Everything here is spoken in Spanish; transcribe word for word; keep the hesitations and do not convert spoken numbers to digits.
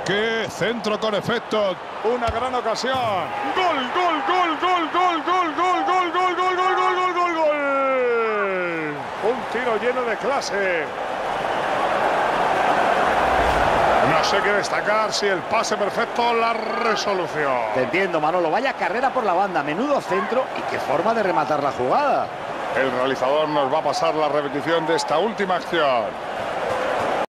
Piqué, centro con efecto. Una gran ocasión. Gol, gol, gol, gol, gol, gol, gol, gol, gol, gol, gol, gol, gol, gol, gol. Un tiro lleno de clase. No sé qué destacar, si el pase perfecto o la resolución. Te entiendo, Manolo. Vaya carrera por la banda, menudo centro y qué forma de rematar la jugada. El realizador nos va a pasar la repetición de esta última acción.